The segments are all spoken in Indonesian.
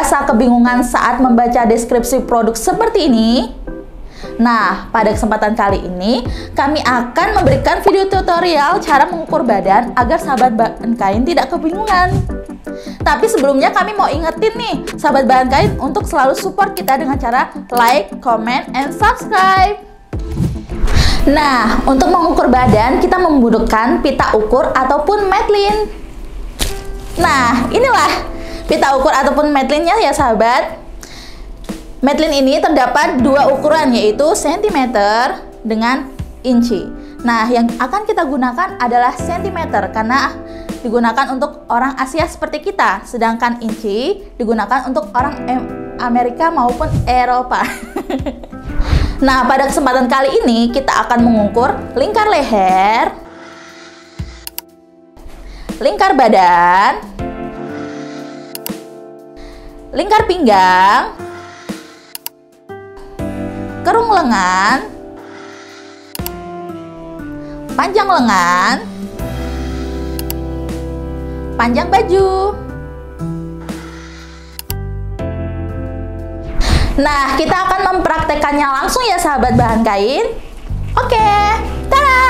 merasa kebingungan saat membaca deskripsi produk seperti ini? Nah, pada kesempatan kali ini, kami akan memberikan video tutorial cara mengukur badan agar sahabat bahan kain tidak kebingungan. Tapi sebelumnya kami mau ingetin nih, sahabat bahan kain untuk selalu support kita dengan cara like, comment, and subscribe. Nah, untuk mengukur badan, kita membutuhkan pita ukur ataupun metlin. Nah, inilah pita ukur ataupun metlinnya ya sahabat. Metlin ini terdapat dua ukuran, yaitu cm dengan inci. Nah, yang akan kita gunakan adalah cm karena digunakan untuk orang Asia seperti kita, sedangkan inci digunakan untuk orang Amerika maupun Eropa. Nah, pada kesempatan kali ini kita akan mengukur lingkar leher, lingkar badan, lingkar pinggang, kerung lengan, panjang lengan, panjang baju. Nah, kita akan mempraktekannya langsung ya sahabat bahan kain. Oke, tada!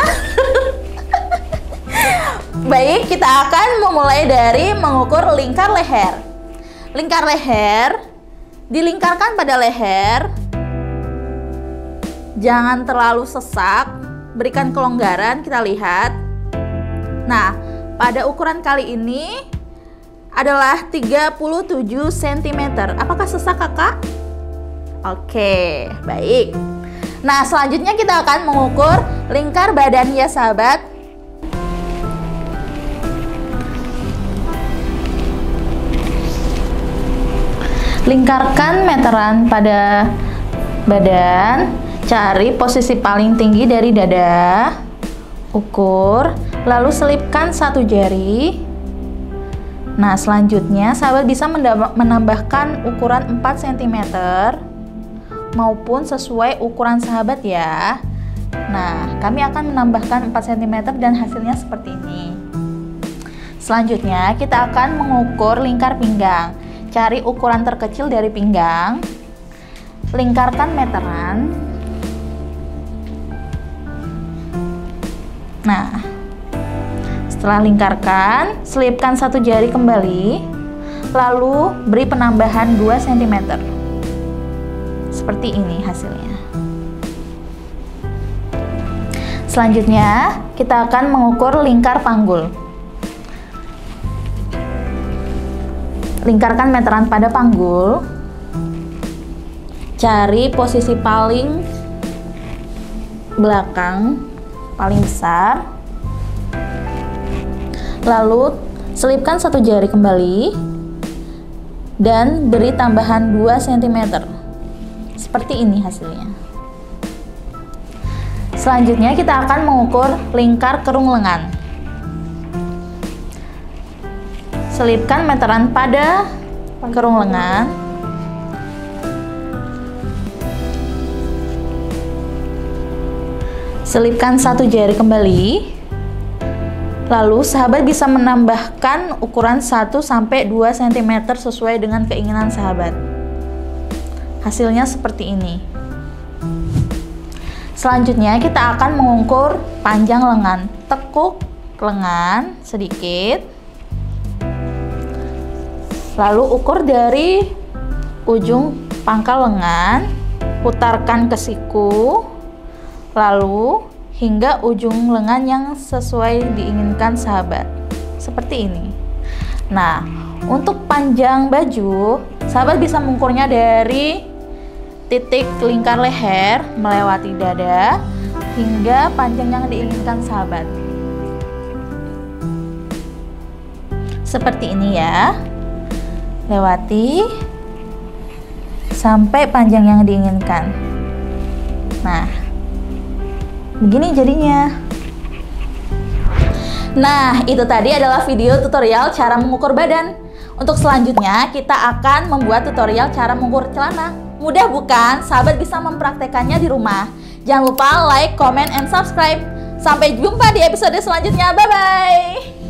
Baik, kita akan memulai dari mengukur lingkar leher. Lingkar leher dilingkarkan pada leher. Jangan terlalu sesak, berikan kelonggaran, kita lihat. Nah, pada ukuran kali ini adalah 37 cm. Apakah sesak kakak? Oke, baik. Nah, selanjutnya kita akan mengukur lingkar badan ya sahabat. Lingkarkan meteran pada badan. Cari posisi paling tinggi dari dada, ukur, lalu selipkan satu jari. Nah, selanjutnya sahabat bisa menambahkan ukuran 4 cm maupun sesuai ukuran sahabat ya. Nah, kami akan menambahkan 4 cm dan hasilnya seperti ini. Selanjutnya kita akan mengukur lingkar pinggang. Cari ukuran terkecil dari pinggang, lingkarkan meteran. Nah, setelah lingkarkan, selipkan satu jari kembali, lalu beri penambahan 2 cm. Seperti ini hasilnya. Selanjutnya, kita akan mengukur lingkar panggul. Lingkarkan meteran pada panggul. Cari posisi paling belakang, paling besar, lalu selipkan satu jari kembali dan beri tambahan 2 cm. Seperti ini hasilnya. Selanjutnya kita akan mengukur lingkar kerung lengan. Selipkan meteran pada kerung lengan. Selipkan satu jari kembali. Lalu sahabat bisa menambahkan ukuran 1-2 cm sesuai dengan keinginan sahabat. Hasilnya seperti ini. Selanjutnya kita akan mengukur panjang lengan. Tekuk lengan sedikit. Lalu ukur dari ujung pangkal lengan, putarkan ke siku, lalu hingga ujung lengan yang sesuai diinginkan sahabat. Seperti ini. Nah, untuk panjang baju, sahabat bisa mengukurnya dari titik lingkar leher melewati dada hingga panjang yang diinginkan sahabat. Seperti ini ya. Lewati sampai panjang yang diinginkan. Nah, begini jadinya. Nah, itu tadi adalah video tutorial cara mengukur badan. Untuk selanjutnya, kita akan membuat tutorial cara mengukur celana. Mudah bukan? Sahabat bisa mempraktekannya di rumah. Jangan lupa like, comment, and subscribe. Sampai jumpa di episode selanjutnya. Bye-bye!